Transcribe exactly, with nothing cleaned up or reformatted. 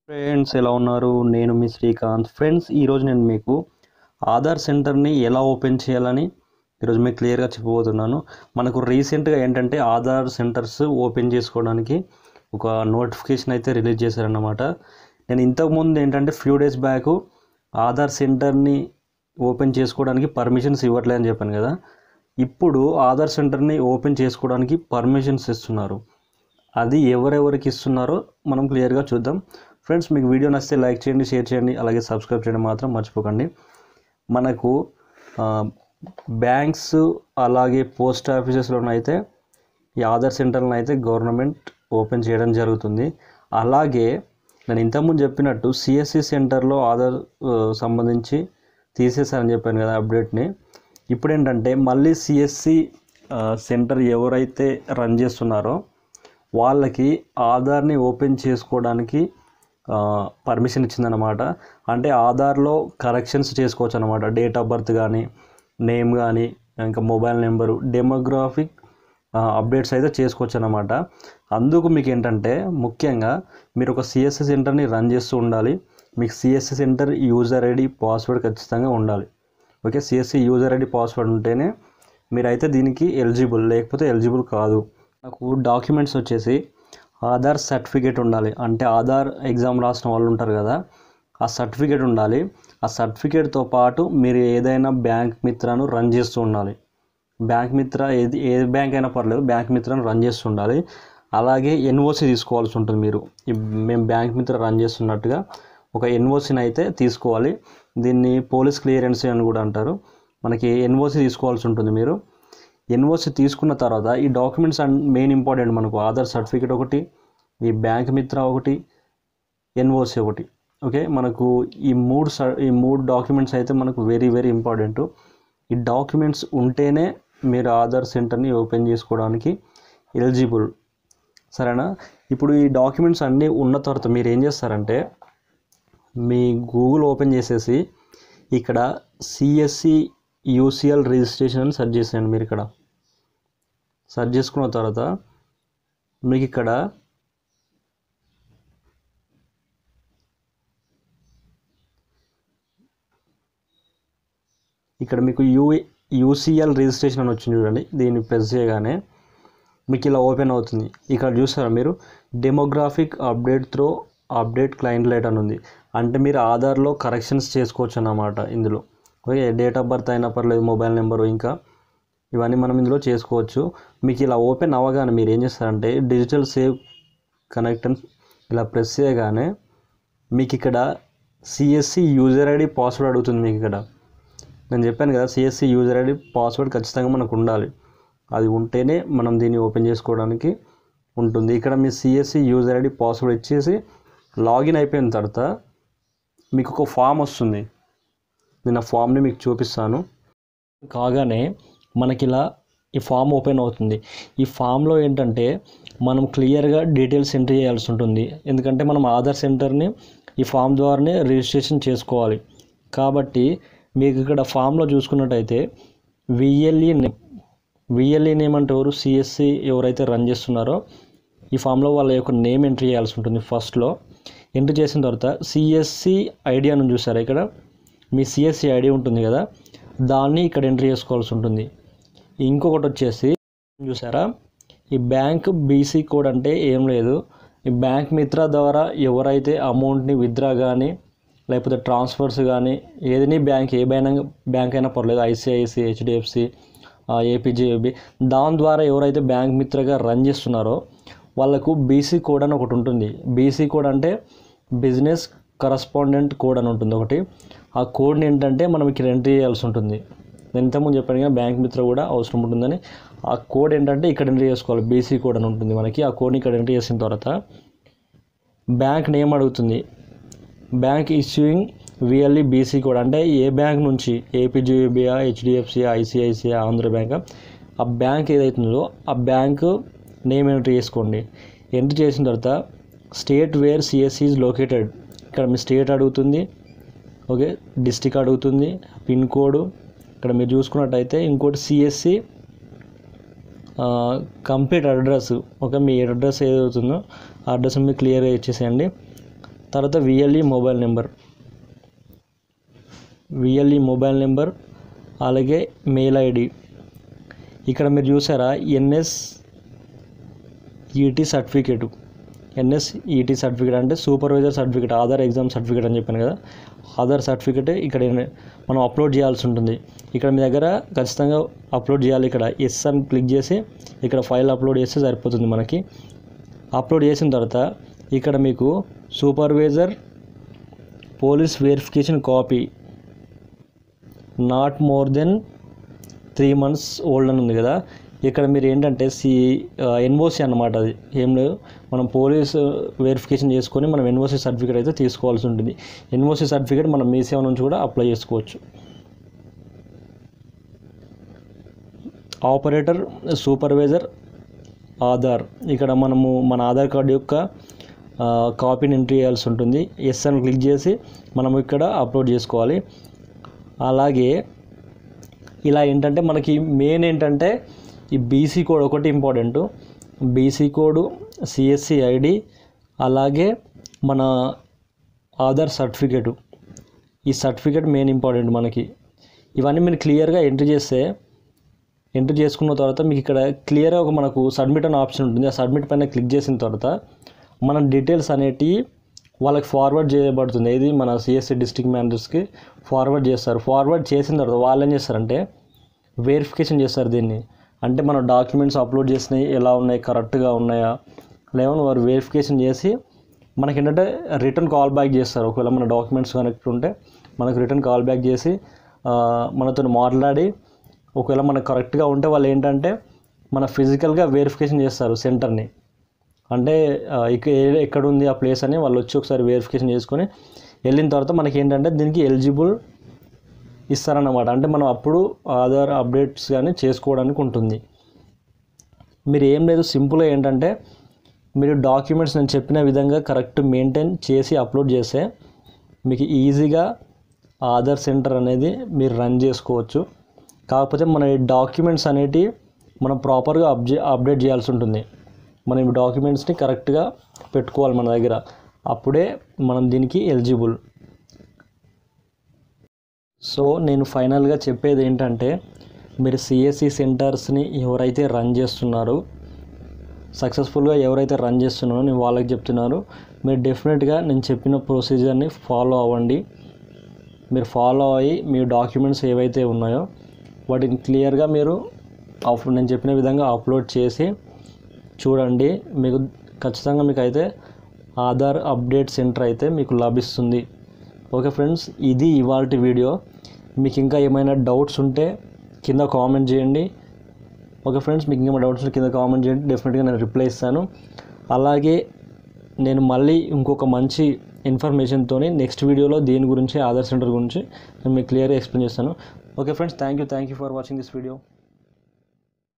Friends ఎలా ఉన్నారు? నేను మీ శ్రీకాంత్. ఫ్రెండ్స్ ఈరోజు నేను మీకు ఆధార్ సెంటర్ని ఎలా ఓపెన్ చేయాలని ఈరోజు మీకు క్లియర్గా చెప్పబోతున్నాను. మనకు రీసెంట్గా ఏంటంటే ఆధార్ సెంటర్స్ ఓపెన్ చేసుకోవడానికి ఒక నోటిఫికేషన్ అయితే రిలీజ్ చేశారన్నమాట. నేను ఇంతకుముందు ఏంటంటే ఫ్యూ డేస్ బ్యాక్ ఆధార్ సెంటర్ని ఓపెన్ చేసుకోవడానికి పర్మిషన్స్ ఇవ్వట్లే అని చెప్పాను కదా. ఇప్పుడు ఆధార్ సెంటర్ని ఓపెన్ చేసుకోవడానికి పర్మిషన్స్ ఇస్తున్నారు. అది ఎవరెవరికి ఇస్తున్నారో మనం క్లియర్గా చూద్దాం. ఫ్రెండ్స్ మీకు వీడియో నచ్చితే లైక్ చేయండి, షేర్ చేయండి, అలాగే సబ్స్క్రైబ్ చేయడం మాత్రం మర్చిపోకండి. మనకు బ్యాంక్స్ అలాగే పోస్ట్ ఆఫీసెస్లోనైతే ఈ ఆధార్ సెంటర్లను అయితే గవర్నమెంట్ ఓపెన్ చేయడం జరుగుతుంది. అలాగే నేను ఇంతకుముందు చెప్పినట్టు సిఎస్సి సెంటర్లో ఆధార్ సంబంధించి తీసేసారని చెప్పాను కదా అప్డేట్ని. ఇప్పుడు ఏంటంటే మళ్ళీ సిఎస్సి సెంటర్ ఎవరైతే రన్ చేస్తున్నారో వాళ్ళకి ఆధార్ని ఓపెన్ చేసుకోవడానికి పర్మిషన్ ఇచ్చిందనమాట. అంటే ఆధార్లో కరెక్షన్స్ చేసుకోవచ్చు అనమాట. డేట్ ఆఫ్ బర్త్ కానీ, నేమ్ కానీ, ఇంకా మొబైల్ నెంబరు, డెమోగ్రాఫిక్ అప్డేట్స్ అయితే చేసుకోవచ్చు అనమాట. అందుకు మీకు ఏంటంటే ముఖ్యంగా మీరు ఒక సిఎస్సి సెంటర్ని రన్ చేస్తూ ఉండాలి. మీకు CSC centre user ID password ఖచ్చితంగా ఉండాలి. Okay, CSC user ID password ఉంటేనే మీరైతే దీనికి ఎలిజిబుల్, లేకపోతే ఎలిజిబుల్ కాదు. నాకు డాక్యుమెంట్స్ వచ్చేసి ఆధార్ సర్టిఫికేట్ ఉండాలి. అంటే ఆధార్ ఎగ్జామ్ రాసిన వాళ్ళు ఉంటారు కదా, ఆ సర్టిఫికేట్ ఉండాలి. ఆ సర్టిఫికేట్తో పాటు మీరు ఏదైనా బ్యాంక్ మిత్రాను రన్ చేస్తూ ఉండాలి. బ్యాంక్ మిత్ర ఏది ఏ బ్యాంక్ అయినా పర్లేదు, బ్యాంక్ మిత్రాను రన్ చేస్తూ ఉండాలి. అలాగే ఎన్ఓసి తీసుకోవాల్సి ఉంటుంది. మీరు మేము బ్యాంక్ మిత్ర రన్ చేస్తున్నట్టుగా ఒక ఎన్ఓసిని అయితే తీసుకోవాలి. దీన్ని పోలీస్ క్లియరెన్స్ అని కూడా అంటారు. మనకి ఎన్ఓసి తీసుకోవాల్సి ఉంటుంది. మీరు ఎన్ఓసి తీసుకున్న తర్వాత ఈ డాక్యుమెంట్స్ అండ్ మెయిన్ ఇంపార్టెంట్ మనకు ఆధార్ సర్టిఫికేట్ ఒకటి, ఈ బ్యాంక్ మిత్ర ఒకటి, ఎన్ఓసి ఒకటి. ఓకే, మనకు ఈ మూడు ఈ మూడు డాక్యుమెంట్స్ అయితే మనకు వెరీ వెరీ ఇంపార్టెంట్. ఈ డాక్యుమెంట్స్ ఉంటేనే మీరు ఆధార్ సెంటర్ని ఓపెన్ చేసుకోవడానికి ఎలిజిబుల్. సరేనా? ఇప్పుడు ఈ డాక్యుమెంట్స్ అన్నీ ఉన్న తర్వాత మీరు ఏం చేస్తారంటే మీ గూగుల్ ఓపెన్ చేసేసి ఇక్కడ సిఎస్సి యూసిఎల్ రిజిస్ట్రేషన్ అని సెర్చ్ చేసేయండి. మీరు ఇక్కడ సెర్చ్ చేసుకున్న తర్వాత మీకు ఇక్కడ ఇక్కడ మీకు యూ యూసిఎల్ రిజిస్ట్రేషన్ అని వచ్చింది చూడండి. దీన్ని ప్రెస్ చేయగానే మీకు ఇలా ఓపెన్ అవుతుంది. ఇక్కడ చూస్తారా మీరు demographic update through update client lite అని ఉంది. అంటే మీరు ఆధార్లో కరెక్షన్స్ చేసుకోవచ్చు అన్నమాట ఇందులో. ఓకే, డేట్ ఆఫ్ బర్త్ అయినా పర్లేదు, మొబైల్ నెంబరు, ఇంకా ఇవన్నీ మనం ఇందులో చేసుకోవచ్చు. మీకు ఇలా ఓపెన్ అవ్వగానే మీరు ఏం చేస్తారంటే డిజిటల్ సేవ్ కనెక్ట్ అని ఇలా ప్రెస్ చేయగానే మీకు ఇక్కడ సిఎస్సి యూజర్ ఐడి పాస్వర్డ్ అడుగుతుంది. మీకు ఇక్కడ నేను చెప్పాను కదా, సిఎస్సి యూజర్ ఐడి పాస్వర్డ్ ఖచ్చితంగా మనకు ఉండాలి. అది ఉంటేనే మనం దీన్ని ఓపెన్ చేసుకోవడానికి ఉంటుంది. ఇక్కడ మీ సిఎస్సి యూజర్ ఐడి పాస్వర్డ్ ఇచ్చేసి లాగిన్ అయిపోయిన తర్వాత మీకు ఒక ఫామ్ వస్తుంది. నేను ఆ ఫామ్ని మీకు చూపిస్తాను. కాగానే మనకి ఇలా ఈ ఫామ్ ఓపెన్ అవుతుంది. ఈ ఫామ్లో ఏంటంటే మనం క్లియర్గా డీటెయిల్స్ ఎంట్రీ చేయాల్సి ఉంటుంది. ఎందుకంటే మనం ఆధార్ సెంటర్ని ఈ ఫామ్ ద్వారానే రిజిస్ట్రేషన్ చేసుకోవాలి. కాబట్టి మీకు ఇక్కడ ఫామ్లో చూసుకున్నట్టయితే విఎల్ఈ నేమ్ విఎల్ఈ నేమ్ అంటే ఎవరు, సిఎస్సి ఎవరైతే రన్ చేస్తున్నారో ఈ ఫామ్లో వాళ్ళ యొక్క నేమ్ ఎంట్రీ చేయాల్సి ఉంటుంది. ఫస్ట్లో ఎంట్రీ చేసిన తర్వాత సిఎస్సి ఐడి అని చూసారా, ఇక్కడ మీ సిఎస్సి ఐడి ఉంటుంది కదా, దాన్ని ఇక్కడ ఎంట్రీ చేసుకోవాల్సి ఉంటుంది. ఇంకొకటి వచ్చేసి చూసారా, ఈ బ్యాంక్ బీసీ కోడ్ అంటే ఏం లేదు. ఈ బ్యాంక్ మిత్ర ద్వారా ఎవరైతే అమౌంట్ని విత్డ్రా కానీ లేకపోతే ట్రాన్స్ఫర్స్ కానీ ఏదైనా బ్యాంక్ ఏ బ్యాంక్ బ్యాంక్ అయినా పర్లేదు, ఐసిఐసి, హెచ్డిఎఫ్సి, ఏపీజేబీ, దాని ద్వారా ఎవరైతే బ్యాంక్ మిత్రగా రన్ చేస్తున్నారో వాళ్ళకు బీసీ కోడ్ అని ఒకటి ఉంటుంది. బీసీ కోడ్ అంటే బిజినెస్ కరస్పాండెంట్ కోడ్ అని ఉంటుంది ఒకటి. ఆ కోడ్ని ఏంటంటే మనం ఇక్కడ ఎంట్రీ చేయాల్సి ఉంటుంది. నేను ఇంతకుముందు చెప్పాను కదా బ్యాంక్ మిత్ర కూడా అవసరం ఉంటుందని. ఆ కోడ్ ఏంటంటే ఇక్కడ ఎంట్రీ చేసుకోవాలి. బీసీ కోడ్ అని ఉంటుంది మనకి. ఆ కోడ్ని ఇక్కడ ఎంట్రీ చేసిన తర్వాత బ్యాంక్ నేమ్ అడుగుతుంది. Bank issuing VLE BC code అంటే ఏ బ్యాంక్ నుంచి, ఏపీజేబీఆ, హెచ్డిఎఫ్సి, ఐసిఐసిఐ, ఆంధ్ర బ్యాంక్, ఆ బ్యాంక్ ఏదైతుందో ఆ బ్యాంకు నేమ్ ఎంట్రీ చేసుకోండి. ఎంట్రీ చేసిన తర్వాత state where CSC is located, ఇక్కడ మీ స్టేట్ అడుగుతుంది. ఓకే, డిస్టిక్ అడుగుతుంది, పిన్ కోడ్. ఇక్కడ మీరు చూసుకున్నట్టయితే ఇంకోటి సిఎస్సి కంప్లీట్ అడ్రస్. ఓకే, మీ అడ్రస్ ఏదవుతుందో ఆ అడ్రస్ మీరు క్లియర్గా ఇచ్చేసేయండి. తర్వాత VLE mobile number VLE mobile number అలాగే మెయిల్ ఐడి. ఇక్కడ మీరు చూసారా ఎన్ఎస్ఈటీ సర్టిఫికేటు. ఎన్ఎస్ఈటీ సర్టిఫికేట్ అంటే supervisor certificate, Aadhaar exam certificate అని చెప్పాను కదా, ఆధార్ సర్టిఫికేట్ ఇక్కడ మనం అప్లోడ్ చేయాల్సి ఉంటుంది. ఇక్కడ మీ దగ్గర ఖచ్చితంగా అప్లోడ్ చేయాలి. ఇక్కడ ఎస్ అని క్లిక్ చేసి ఇక్కడ ఫైల్ అప్లోడ్ చేస్తే సరిపోతుంది మనకి. అప్లోడ్ చేసిన తర్వాత ఇక్కడ మీకు supervisor police verification copy not more than three months old అని ఉంది కదా, ఇక్కడ మీరు ఏంటంటే సి ఎన్ఓసి అన్నమాట. అది ఏం లేదు, మనం పోలీస్ వెరిఫికేషన్ చేసుకొని మనం ఎన్ఓసి సర్టిఫికేట్ అయితే తీసుకోవాల్సి ఉంటుంది. ఎన్ఓసి సర్టిఫికేట్ మనం మీ సేవ నుంచి కూడా అప్లై చేసుకోవచ్చు. ఆపరేటర్ సూపర్వైజర్ ఆధార్, ఇక్కడ మనము మన ఆధార్ కార్డు యొక్క కాపీని ఎంట్రీ చేయాల్సి ఉంటుంది. ఎస్ అని క్లిక్ చేసి మనం ఇక్కడ అప్లోడ్ చేసుకోవాలి. అలాగే ఇలా ఏంటంటే మనకి మెయిన్ ఏంటంటే ఈ బీసీ కోడ్ ఒకటి important. BC code, CSC ID, అలాగే మన ఆధార్ సర్టిఫికేటు. ఈ సర్టిఫికేట్ మెయిన్ ఇంపార్టెంట్ మనకి. ఇవన్నీ మీరు క్లియర్గా ఎంట్రీ చేస్తే, ఎంట్రీ చేసుకున్న తర్వాత మీకు ఇక్కడ క్లియర్గా ఒక మనకు సబ్మిట్ అనే ఆప్షన్ ఉంటుంది. ఆ సబ్మిట్ పైన క్లిక్ చేసిన తర్వాత మన డీటెయిల్స్ అనేటివి వాళ్ళకి ఫార్వర్డ్ చేయబడుతుంది. ఇది మన సిఎస్సి డిస్ట్రిక్ట్ మేనేజర్స్కి ఫార్వర్డ్ చేస్తారు. ఫార్వర్డ్ చేసిన తర్వాత వాళ్ళు ఏం చేస్తారంటే వెరిఫికేషన్ చేస్తారు దీన్ని. అంటే మన డాక్యుమెంట్స్ అప్లోడ్ చేసినవి ఎలా ఉన్నాయి, కరెక్ట్గా ఉన్నాయా లేవని వారు వెరిఫికేషన్ చేసి మనకి ఏంటంటే రిటర్న్ కాల్ బ్యాక్ చేస్తారు. ఒకవేళ మన డాక్యుమెంట్స్ కనెక్ట్ ఉంటే మనకు రిటర్న్ కాల్ బ్యాక్ చేసి మనతో మాట్లాడి ఒకవేళ మనకు కరెక్ట్గా ఉంటే వాళ్ళు ఏంటంటే మన ఫిజికల్గా వెరిఫికేషన్ చేస్తారు సెంటర్ని. అంటే ఇక ఎక్కడ ఉంది ఆ ప్లేస్ అని వాళ్ళు వచ్చి ఒకసారి వెరిఫికేషన్ చేసుకొని వెళ్ళిన తర్వాత మనకి ఏంటంటే దీనికి ఎలిజిబుల్ ఇస్తారన్నమాట. అంటే మనం అప్పుడు ఆధార్ అప్డేట్స్ కానీ చేసుకోవడానికి ఉంటుంది. మీరు ఏం లేదు, సింపుల్గా ఏంటంటే మీరు డాక్యుమెంట్స్ నేను చెప్పిన విధంగా కరెక్ట్ మెయింటైన్ చేసి అప్లోడ్ చేస్తే మీకు ఈజీగా ఆధార్ సెంటర్ అనేది మీరు రన్ చేసుకోవచ్చు. కాకపోతే మన ఈ డాక్యుమెంట్స్ అనేటివి మనం ప్రాపర్గా అప్డే అప్డేట్ చేయాల్సి ఉంటుంది. మనం ఈ డాక్యుమెంట్స్ని కరెక్ట్గా పెట్టుకోవాలి మన దగ్గర, అప్పుడే మనం దీనికి ఎలిజిబుల్. సో నేను ఫైనల్గా చెప్పేది ఏంటంటే మీరు సిఎస్సి సెంటర్స్ని ఎవరైతే రన్ చేస్తున్నారో, సక్సెస్ఫుల్గా ఎవరైతే రన్ చేస్తున్నారో నేను వాళ్ళకి చెప్తున్నాను, మీరు డెఫినెట్గా నేను చెప్పిన ప్రొసీజర్ని ఫాలో అవ్వండి. మీరు ఫాలో అయ్యి మీ డాక్యుమెంట్స్ ఏవైతే ఉన్నాయో వాటిని క్లియర్గా మీరు నేను చెప్పిన విధంగా అప్లోడ్ చేసి చూడండి. మీకు ఖచ్చితంగా మీకు అయితే ఆధార్ అప్డేట్ సెంటర్ అయితే మీకు లభిస్తుంది. ఓకే ఫ్రెండ్స్, ఇది ఇవాల్టి వీడియో. మీకు ఇంకా ఏమైనా డౌట్స్ ఉంటే కింద కామెంట్ చేయండి. ఓకే ఫ్రెండ్స్, మీకు ఇంకా డౌట్స్ ఉంటే కింద కామెంట్ చేయండి, డెఫినెట్గా నేను రిప్లై ఇస్తాను. అలాగే నేను మళ్ళీ ఇంకొక మంచి ఇన్ఫర్మేషన్తో నెక్స్ట్ వీడియోలో దీని గురించి ఆధార్ సెంటర్ గురించి నేను మీకు క్లియర్గా ఎక్స్ప్లెయిన్ చేస్తాను. Okay friends, thank you thank you for watching this video.